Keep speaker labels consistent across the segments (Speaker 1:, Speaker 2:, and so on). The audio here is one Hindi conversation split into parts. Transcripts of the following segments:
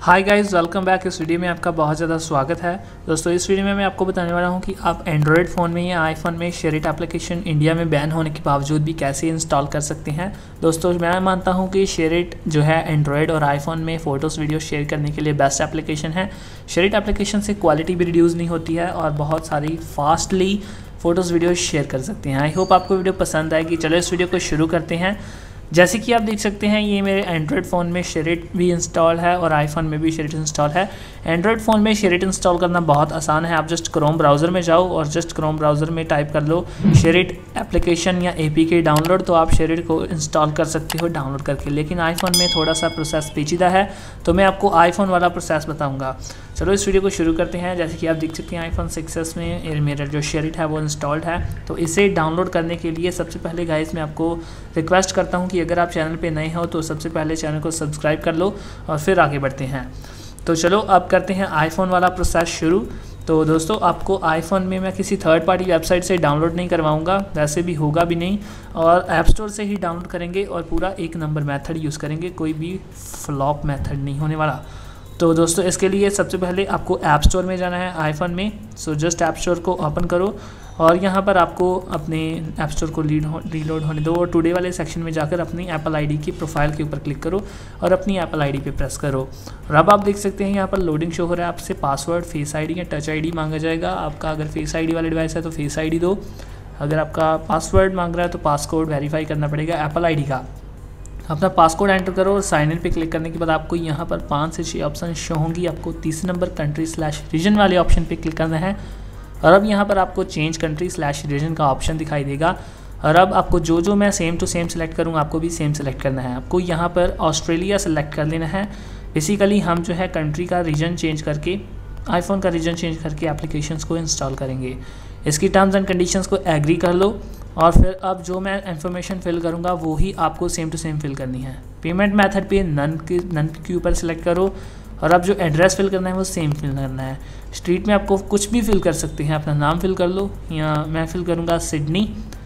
Speaker 1: हाय गाइस, वेलकम बैक। इस वीडियो में आपका बहुत ज़्यादा स्वागत है। दोस्तों, इस वीडियो में मैं आपको बताने वाला हूं कि आप एंड्रॉयड फ़ोन में या आईफोन में शेयरिट एप्लीकेशन इंडिया में बैन होने के बावजूद भी कैसे इंस्टॉल कर सकते हैं। दोस्तों, मैं मानता हूं कि शेयरिट जो है एंड्रॉयड और आईफोन में फ़ोटोज़ वीडियो शेयर करने के लिए बेस्ट एप्लीकेशन है। शेयरिट एप्लीकेशन से क्वालिटी भी रिड्यूस नहीं होती है और बहुत सारी फास्टली फ़ोटोज़ वीडियो शेयर कर सकते हैं। आई होप आपको वीडियो पसंद आएगी। चलो इस वीडियो को शुरू करते हैं। जैसे कि आप देख सकते हैं, ये मेरे एंड्रॉयड फ़ोन में शेयरिट भी इंस्टॉल है और आईफोन में भी शेयरिट इंस्टॉल है। एंड्रॉयड फ़ोन में शेयरिट इंस्टॉल करना बहुत आसान है। आप जस्ट क्रोम ब्राउज़र में जाओ और जस्ट क्रोम ब्राउज़र में टाइप कर लो शेयरिट एप्लीकेशन या APK डाउनलोड, तो आप शेयरिट को इंस्टॉल कर सकते हो डाउनलोड करके। लेकिन आईफोन में थोड़ा सा प्रोसेस पेचीदा है, तो मैं आपको आईफोन वाला प्रोसेस बताऊँगा। चलो इस वीडियो को शुरू करते हैं। जैसे कि आप देख सकते हैं, आईफोन 6s में मेरा जो शेयरिट है वो इंस्टॉल्ड है। तो इसे डाउनलोड करने के लिए सबसे पहले गाइस मैं आपको रिक्वेस्ट करता हूं कि अगर आप चैनल पे नए हो तो सबसे पहले चैनल को सब्सक्राइब कर लो और फिर आगे बढ़ते हैं। तो चलो अब करते हैं आईफोन वाला प्रोसेस शुरू। तो दोस्तों, आपको आईफोन में मैं किसी थर्ड पार्टी वेबसाइट से डाउनलोड नहीं करवाऊंगा, वैसे भी होगा भी नहीं, और ऐप स्टोर से ही डाउनलोड करेंगे और पूरा एक नंबर मेथड यूज़ करेंगे, कोई भी फ्लॉप मेथड नहीं होने वाला। तो दोस्तों, इसके लिए सबसे पहले आपको ऐप स्टोर में जाना है आईफोन में। सो जस्ट ऐप स्टोर को ओपन करो और यहाँ पर आपको अपने ऐप स्टोर को रीलोड होने दो और टुडे वाले सेक्शन में जाकर अपनी एप्पल आईडी की प्रोफाइल के ऊपर क्लिक करो और अपनी एप्पल आईडी पे प्रेस करो। और अब आप देख सकते हैं यहाँ पर लोडिंग शो हो रहा है। आपसे पासवर्ड, फेस आईडी या टच आईडी मांगा जाएगा। आपका अगर फेस आईडी वाला डिवाइस है तो फेस आईडी दो। अगर आपका पासवर्ड मांग रहा है तो पासकोड वेरीफाई करना पड़ेगा एप्पल आईडी का। अपना पासकोड एंटर करो और साइन इन पे क्लिक करने के बाद आपको यहाँ पर 5 से 6 ऑप्शन शो होंगी। आपको तीसरे नंबर कंट्री/रीजन वाले ऑप्शन पे क्लिक करना है और अब यहाँ पर आपको चेंज कंट्री/रीजन का ऑप्शन दिखाई देगा। और अब आपको जो मैं सेम टू सेम सेलेक्ट करूँगा, आपको भी सेम सेलेक्ट करना है। आपको यहाँ पर ऑस्ट्रेलिया सेलेक्ट कर लेना है। बेसिकली हम जो है कंट्री का रीजन चेंज करके, आईफोन का रीजन चेंज करके एप्लीकेशंस को इंस्टॉल करेंगे। इसकी टर्म्स एंड कंडीशंस को एग्री कर लो और फिर अब जो मैं इन्फॉर्मेशन फिल करूँगा वो ही आपको सेम टू सेम फिल करनी है। पेमेंट मेथड पे नन के ऊपर सेलेक्ट करो और अब जो एड्रेस फिल करना है वो सेम फिल करना है। स्ट्रीट में आपको कुछ भी फिल कर सकते हैं, अपना नाम फिल कर लो, या मैं फिल करूँगा सिडनी,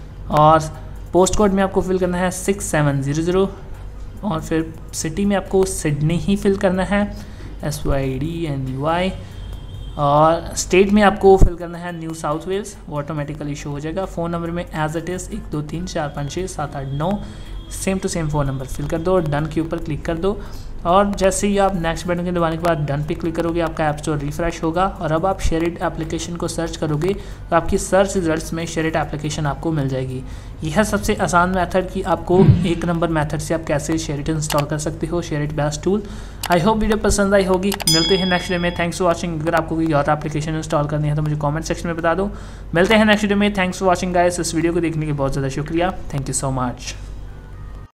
Speaker 1: और पोस्ट कोड में आपको फिल करना है 6700 और फिर सिटी में आपको सिडनी ही फिल करना है SYDNY, और स्टेट में आपको फिल करना है न्यू साउथ वेल्स, वो ऑटोमेटिकली शो हो जाएगा। फ़ोन नंबर में as it is 1 2 3 4 5 6 7 8 9 same to same phone number fill कर दो और डन के ऊपर क्लिक कर दो। और जैसे ही आप नेक्स्ट बटन के दबाने के बाद डन पे क्लिक करोगे, आपका ऐप स्टोर रिफ्रेश होगा और अब आप शेयरिट एप्लीकेशन को सर्च करोगे तो आपकी सर्च रिजल्ट्स में शेयरिट एप्लीकेशन आपको मिल जाएगी। यह सबसे आसान मेथड कि आपको एक नंबर मेथड से आप कैसे शेयरिट इंस्टॉल कर सकते हो, SHAREit best tool. I hope video पसंद आई होगी। मिलते हैं नेक्स्ट वीडियो में। Thanks for watching. अगर आपको कोई और एप्लीकेशन इंस्टॉल करनी है तो मुझे कमेंट सेक्शन में बता दो। मिलते हैं नेक्स्ट वीडियो में। Thanks for watching guys. इस वीडियो को देखने के लिए बहुत ज़्यादा शुक्रिया। Thank you so much.